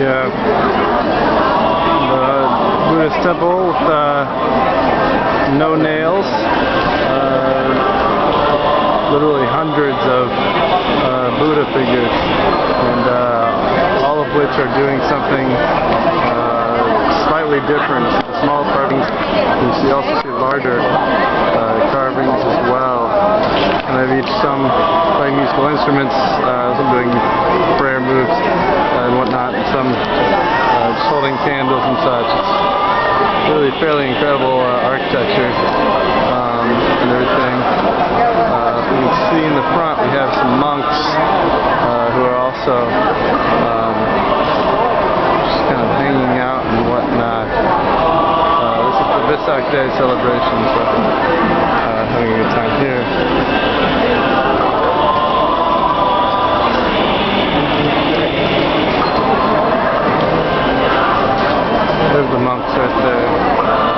have the Buddhist Temple with no nails. Literally hundreds of Buddha figures, and all of which are doing something slightly different. The small carvings, you also see larger carvings as well. And they have each some playing musical instruments, some doing prayer moves and whatnot, and some just holding candles and such. It's really fairly incredible architecture and everything. You can see in the front we have some monks who are also just kind of hanging out and whatnot. This is the Vesak Day celebration, so having a good time here. There's the monks right there.